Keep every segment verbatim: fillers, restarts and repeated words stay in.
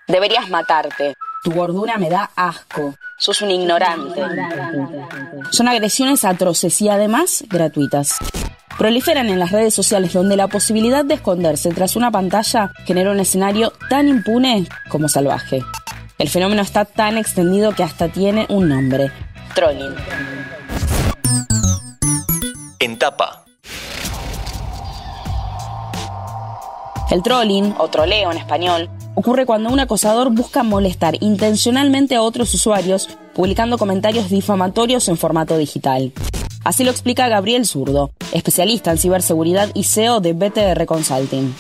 Deberías matarte. Tu gordura me da asco. Sos un ignorante. Son agresiones atroces y además gratuitas. Proliferan en las redes sociales donde la posibilidad de esconderse tras una pantalla genera un escenario tan impune como salvaje. El fenómeno está tan extendido que hasta tiene un nombre: trolling. En tapa. El trolling, O troleo en español, ocurre cuando un acosador busca molestar intencionalmente a otros usuarios publicando comentarios difamatorios en formato digital. Así lo explica Gabriel Zurdo, especialista en ciberseguridad y C E O de B T R Consulting.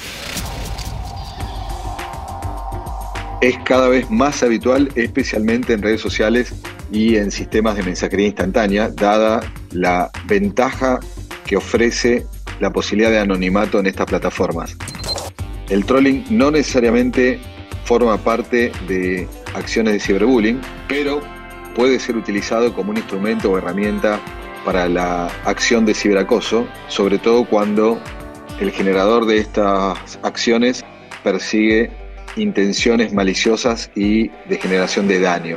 Es cada vez más habitual, especialmente en redes sociales y en sistemas de mensajería instantánea, dada la ventaja que ofrece la posibilidad de anonimato en estas plataformas. El trolling no necesariamente forma parte de acciones de ciberbullying, pero puede ser utilizado como un instrumento o herramienta para la acción de ciberacoso, sobre todo cuando el generador de estas acciones persigue intenciones maliciosas y de generación de daño.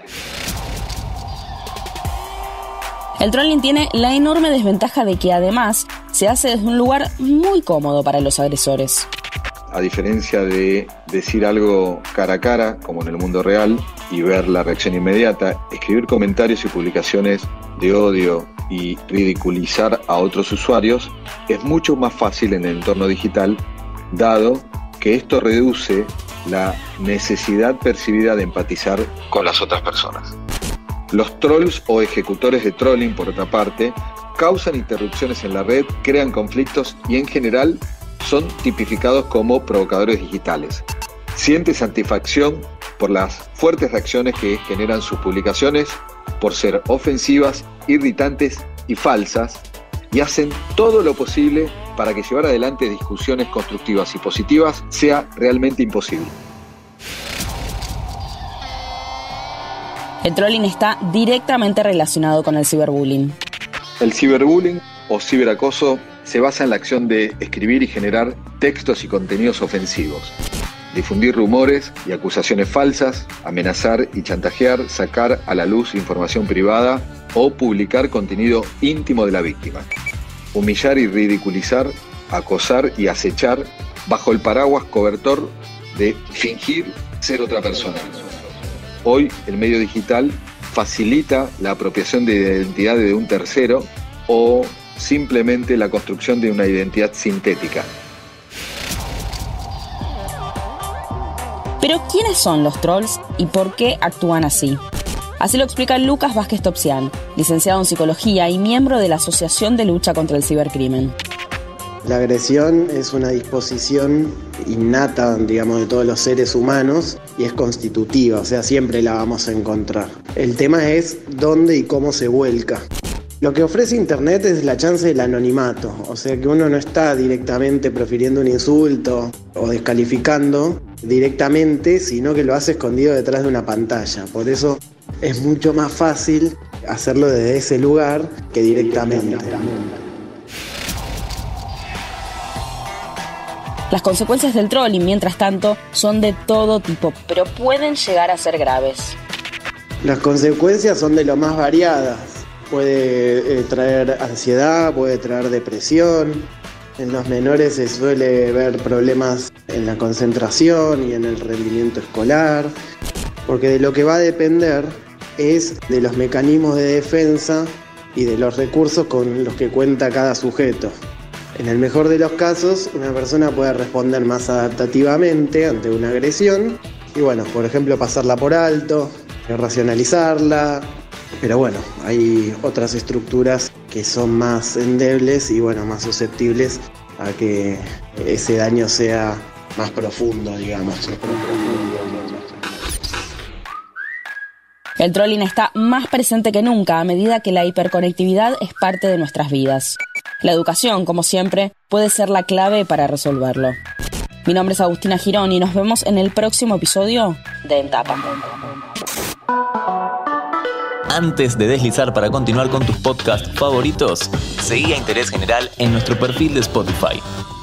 El trolling tiene la enorme desventaja de que además se hace desde un lugar muy cómodo para los agresores. A diferencia de decir algo cara a cara, como en el mundo real, y ver la reacción inmediata, escribir comentarios y publicaciones de odio y ridiculizar a otros usuarios es mucho más fácil en el entorno digital, dado que esto reduce la necesidad percibida de empatizar con las otras personas. Los trolls o ejecutores de trolling, por otra parte, causan interrupciones en la red, crean conflictos y en general son tipificados como provocadores digitales. Siente satisfacción por las fuertes reacciones que generan sus publicaciones, por ser ofensivas, irritantes y falsas, y hacen todo lo posible para que llevar adelante discusiones constructivas y positivas sea realmente imposible. El trolling está directamente relacionado con el ciberbullying. El ciberbullying o ciberacoso se basa en la acción de escribir y generar textos y contenidos ofensivos, difundir rumores y acusaciones falsas, amenazar y chantajear, sacar a la luz información privada o publicar contenido íntimo de la víctima, humillar y ridiculizar, acosar y acechar bajo el paraguas cobertor de fingir ser otra persona. Hoy el medio digital facilita la apropiación de identidad de un tercero o simplemente la construcción de una identidad sintética. Pero ¿quiénes son los trolls y por qué actúan así? Así lo explica Lucas Vázquez Topsian, licenciado en Psicología y miembro de la Asociación de Lucha contra el Cibercrimen. La agresión es una disposición innata, digamos, de todos los seres humanos y es constitutiva, o sea, siempre la vamos a encontrar. El tema es dónde y cómo se vuelca. Lo que ofrece Internet es la chance del anonimato, o sea que uno no está directamente profiriendo un insulto o descalificando directamente, sino que lo hace escondido detrás de una pantalla. Por eso es mucho más fácil hacerlo desde ese lugar que directamente. Las consecuencias del trolling, mientras tanto, son de todo tipo, pero pueden llegar a ser graves. Las consecuencias son de lo más variadas. Puede eh, traer ansiedad, puede traer depresión. En los menores se suele ver problemas en la concentración y en el rendimiento escolar, porque de lo que va a depender es de los mecanismos de defensa y de los recursos con los que cuenta cada sujeto. En el mejor de los casos, una persona puede responder más adaptativamente ante una agresión y, bueno, por ejemplo, pasarla por alto, racionalizarla. Pero bueno, hay otras estructuras que son más endebles y, bueno, más susceptibles a que ese daño sea más profundo, digamos. El trolling está más presente que nunca a medida que la hiperconectividad es parte de nuestras vidas. La educación, como siempre, puede ser la clave para resolverlo. Mi nombre es Agustina Girón y nos vemos en el próximo episodio de En Tapa. Antes de deslizar para continuar con tus podcasts favoritos, seguí a Interés General en nuestro perfil de Spotify.